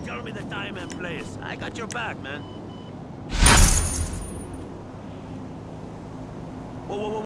Tell me the time and place. I got your back, man. Whoa, whoa, whoa.